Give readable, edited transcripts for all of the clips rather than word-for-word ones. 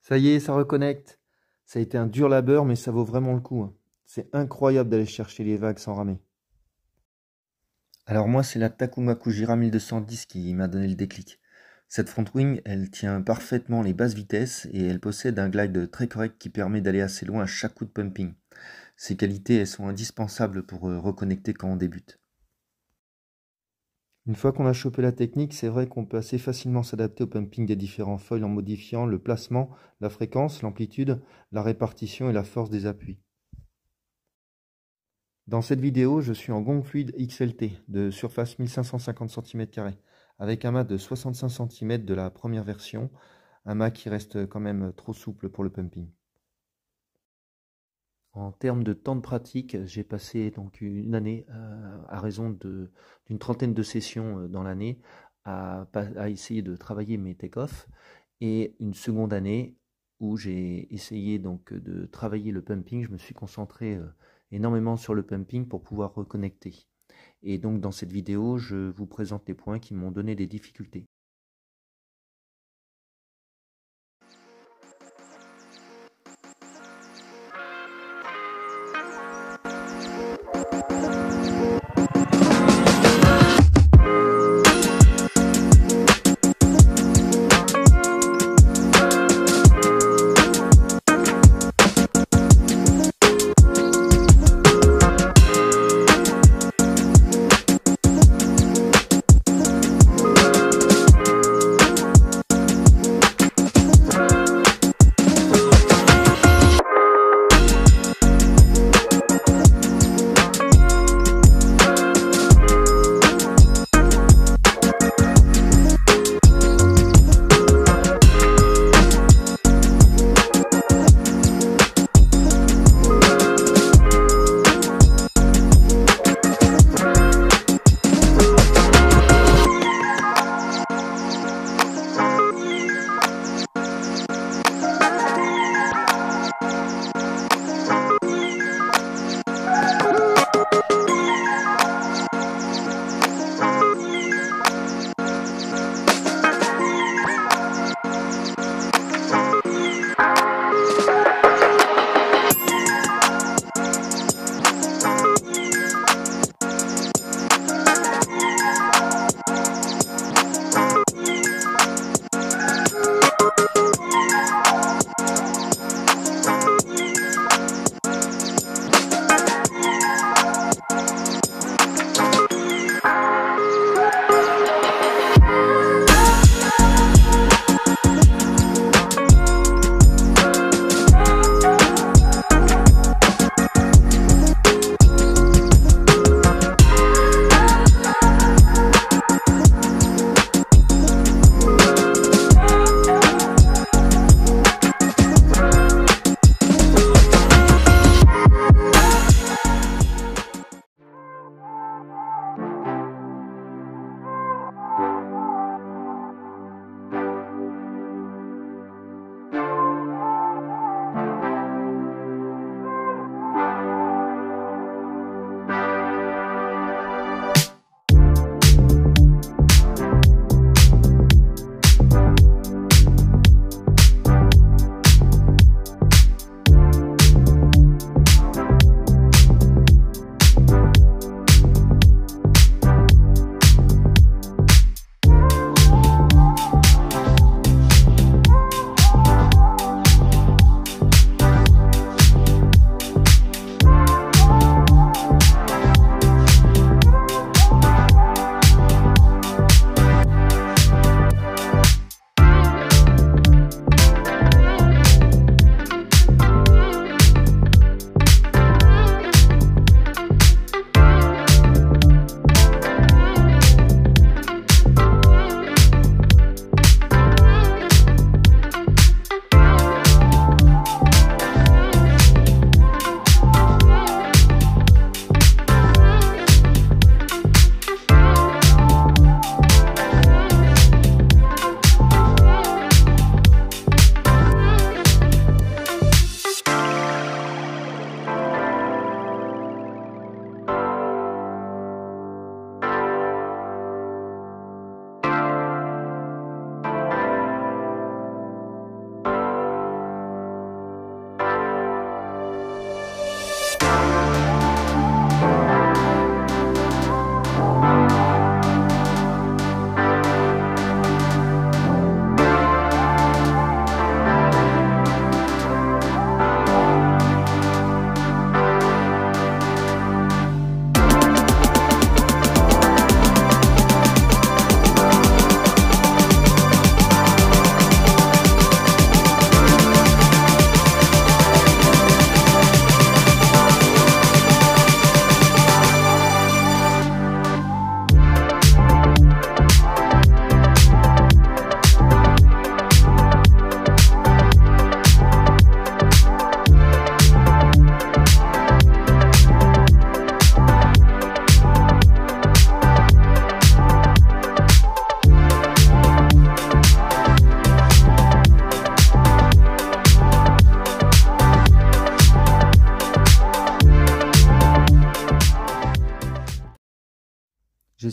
Ça y est, ça reconnecte. Ça a été un dur labeur, mais ça vaut vraiment le coup, hein. C'est incroyable d'aller chercher les vagues sans ramer. Alors moi, c'est la Takuma Kujira 1210 qui m'a donné le déclic. Cette front wing, elle tient parfaitement les basses vitesses et elle possède un glide très correct qui permet d'aller assez loin à chaque coup de pumping. Ces qualités, elles sont indispensables pour reconnecter quand on débute. Une fois qu'on a chopé la technique, c'est vrai qu'on peut assez facilement s'adapter au pumping des différents foils en modifiant le placement, la fréquence, l'amplitude, la répartition et la force des appuis. Dans cette vidéo, je suis en gong fluide XLT de surface 1550 cm², avec un mât de 65 cm de la première version, un mât qui reste quand même trop souple pour le pumping. En termes de temps de pratique, j'ai passé donc une année, à raison d'une trentaine de sessions dans l'année, à essayer de travailler mes take-off, et une seconde année où j'ai essayé donc de travailler le pumping. Je me suis concentré énormément sur le pumping pour pouvoir reconnecter. Et donc dans cette vidéo, je vous présente les points qui m'ont donné des difficultés.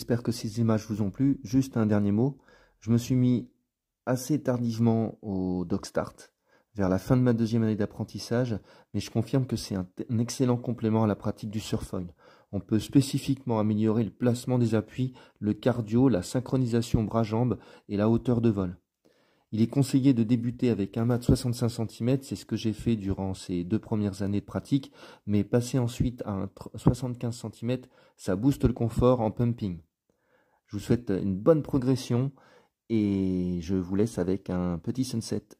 j'espère que ces images vous ont plu. Juste un dernier mot, je me suis mis assez tardivement au DocStart, vers la fin de ma deuxième année d'apprentissage, mais je confirme que c'est un excellent complément à la pratique du surfoil. On peut spécifiquement améliorer le placement des appuis, le cardio, la synchronisation bras-jambes et la hauteur de vol. Il est conseillé de débuter avec un mât de 65 cm, c'est ce que j'ai fait durant ces 2 premières années de pratique, mais passer ensuite à un 75 cm, ça booste le confort en pumping. Je vous souhaite une bonne progression et je vous laisse avec un petit sunset.